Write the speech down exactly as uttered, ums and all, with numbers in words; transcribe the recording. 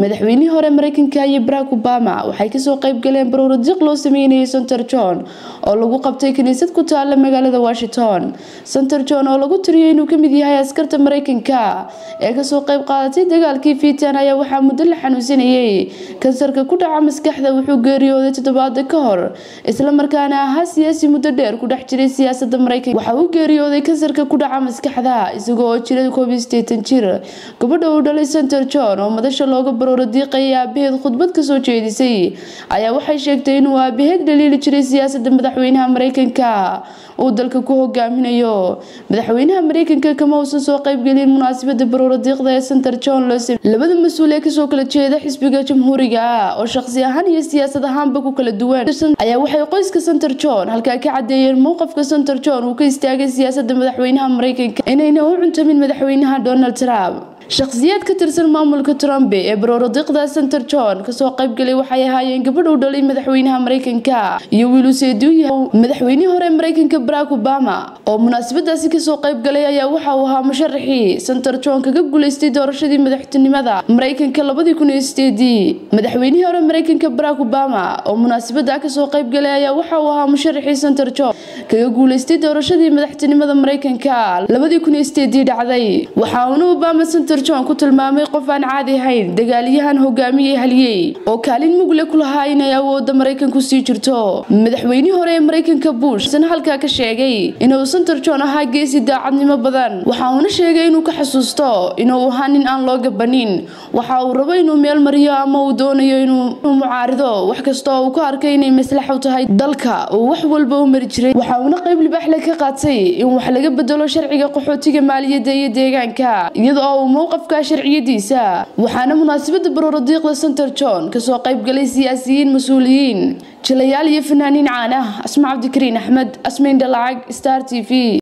madaxweynihii hore Mareykanka iyo Barack Obama waxay ka soo qayb galeen baroordiiq loo sameeyay Center John oo lagu qabtay kaniisad ku taal magaalada Washington. Center John oo lagu tiriyay inuu ka mid yahay askarta Mareykanka ee ka soo qayb qaadatay dagaalkii Vietnam ayaa waxa muddo la xanuunsanayay kansarka ku dhaca maskaxda wuxuu geeriyooday toddobaad ka hor isla markaana ahaa siyaasi muddo dheer ku dhex jiray siyaasadda Mareykanka. Waxa uu geeriyooday kansarka ku dhaca maskaxda isagoo jiray koob iyo siddeetan jir. Gabadha uu dhalay Center John oo madasha looga baroordiiqay aabaheed khudbad ka soo jeedisay ayaa waxay sheegtay inuu aabaheed dhaliili jiray siyaasadda madaxweynaha Mareykanka oo dalka ku hogaaminayo. Madaxweynaha Mareykanka kama uusan soo qayb galin munaasabadda baroordiiqda ee Center John loo sameeyay. Labada mas'uul ee ka soo kala jeeda xisbiga Jamhuuriga oo shakhsi ahaan iyo siyaasad ahaanba ku kala duwan ayaa waxay qoyska Center John halka ka cadeeyeen mowqifka Center John uu ka istaagay siyaasadda madaxweynaha Mareykanka inayna u cuntamin madaxweynaha Donald Trump. shakhsiyaad ka tirsan maamulka Trump ee baroordiiqda Center John ka soo qayb galay waxay ahaayeen gabadh u dhalay madaxweynaha Mareykanka iyo wiil uu seeduuyahay madaxweynihii hore Mareykanka Barack Obama oo munaasabadaasi ka soo qayb galay ayaa waxa uu ahaa musharaxii Center John kaga guuleystay doorashadii madaxtinimada Mareykanka laba kun iyo siddeed. madaxweynihii hore Mareykanka Barack Obama oo munaasabada ka soo qayb galay ayaa waxa uu ahaa musharaxii Center John kaga guuleystay doorashadii madaxtinimada Mareykanka laba kun iyo siddeed dhacday. waxa uu Obama Center John ku tilmaamay qof aan caadi ahayn dagaalyahan hogaamiyay haliyay oo kaalin mug leh ku lahaa inay awoodda Mareykanku sii jirto. madaxweynihii hore ee Mareykanka Bush san halka ka sheegay inuu Center John ahaa geesi daacadnimo badan. waxa uu sheegay inuu ka xasuusto inuu ahaa nin aan loo gabanin. waxa uu rabo inuu meel mariyo ama uu doonayo inuu mucaarido wax kasta oo uu ku arkay inay maslaxo u tahay dalka oo wax walba u mari jiray. waxa uu qayb libaax leh ka qaatay in wax laga bedelo sharciga qaxootiga maaliyadda iyo deegaanka iyadoo uu mowqifka sharciyadiisa. waxaana munaasabadda baroordiiqda Center John ka soo qayb galay siyaasiyiin mas'uuliyiin jilayaal iyo fanaaniin caan ah. Asma Cabdikariin Axmed, Asmayn Dalacag, Star T V.